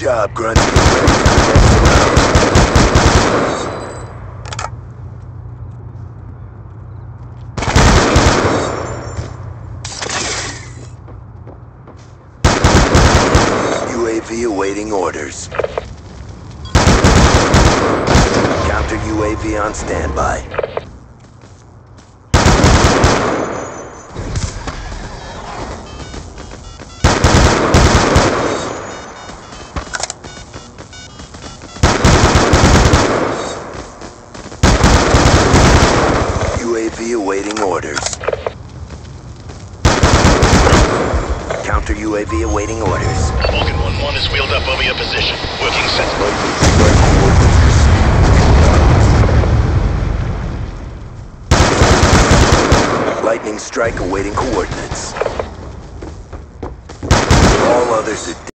job, Grunt. Get ready for the next round. UAV awaiting orders. Counter UAV on standby. UAV awaiting orders. Counter UAV awaiting orders. Vulcan 1-1 is wheeled up over your position. Working sentinel. Lightning strike awaiting coordinates. All others are dead.